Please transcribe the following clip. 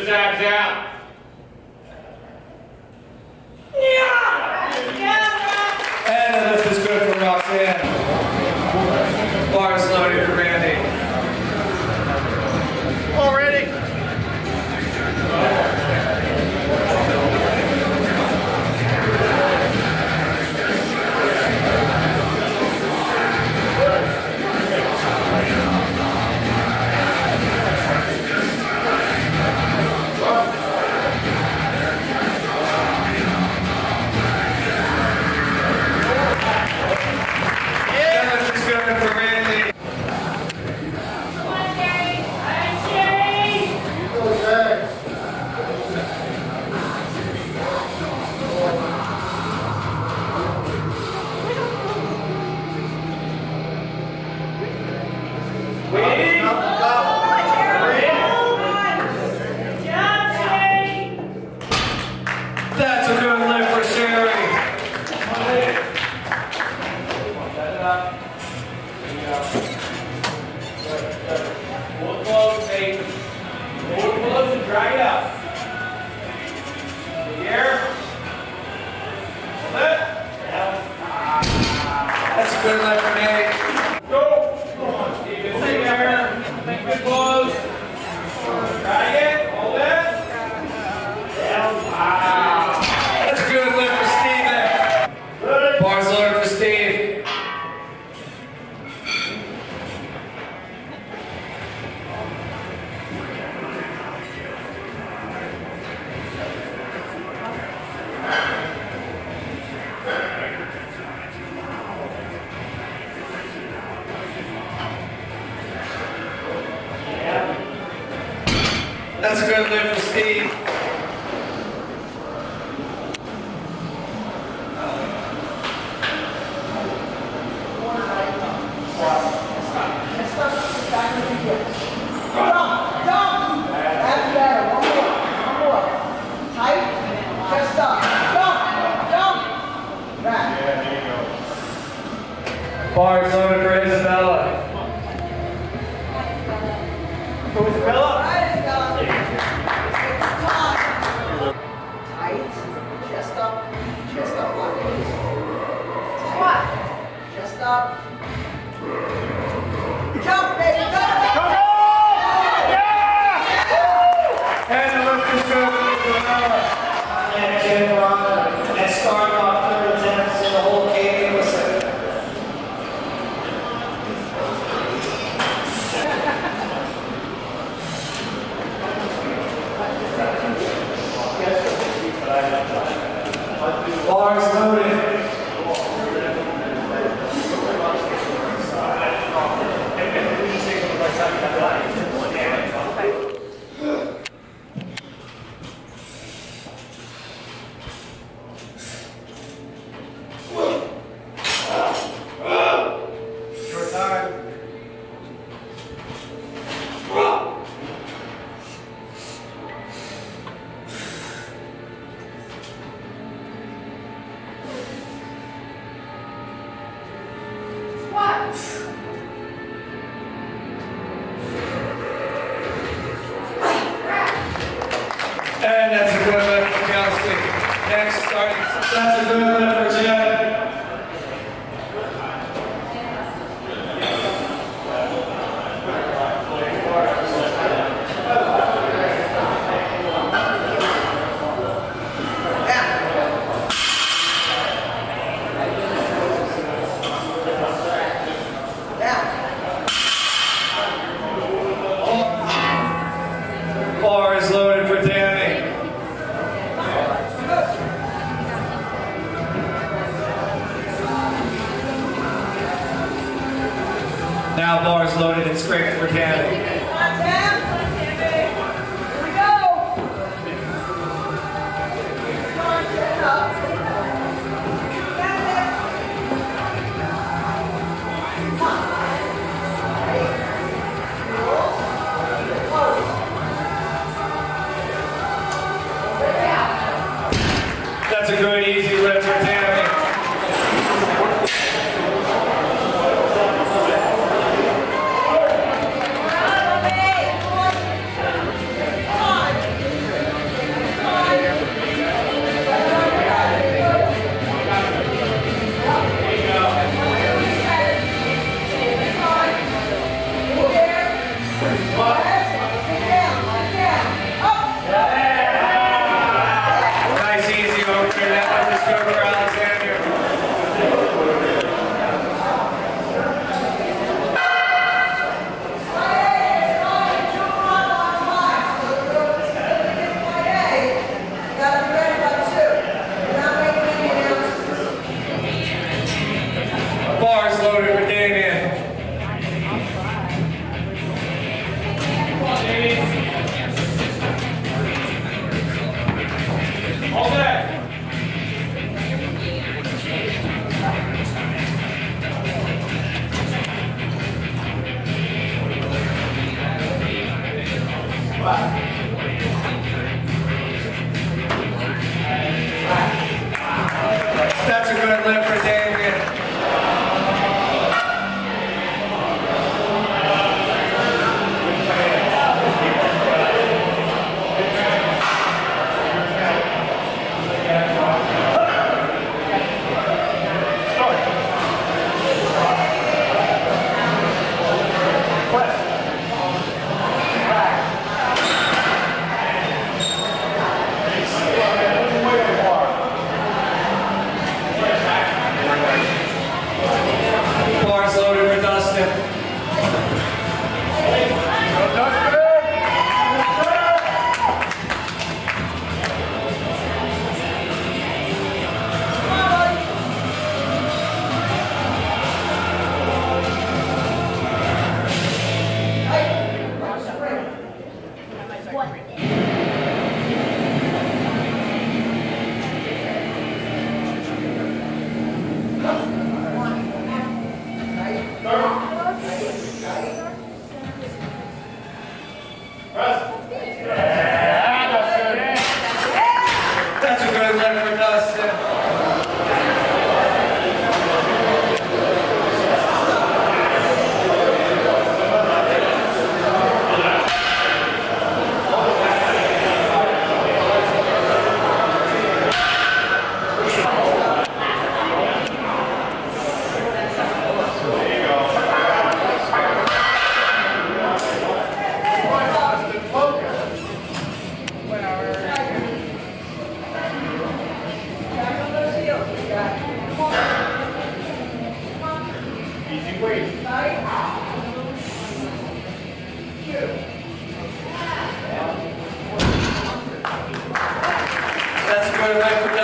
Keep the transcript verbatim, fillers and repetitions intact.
jabs out. And the lift is good for Roxanne. Bars loaded for Randy. Already. That's a good lift for Steve. Bars loaded for Isabella. Go Isabella. Tight. Chest up. Chest up. Squat. Chest up. Jump, baby. Go, Go, go! Yeah! And the lift is good for Isabella. And Jim Rhonda. And starting off third attempts in the whole game. Listen. Bars loaded. Short time. And that's a good lift for Kelsey. Next, starting. That's a good lift for Jen. Bar is loaded for Danny. Now bars loaded and scraped for Danny. That's a good easy lift for Tammy. That's a good event for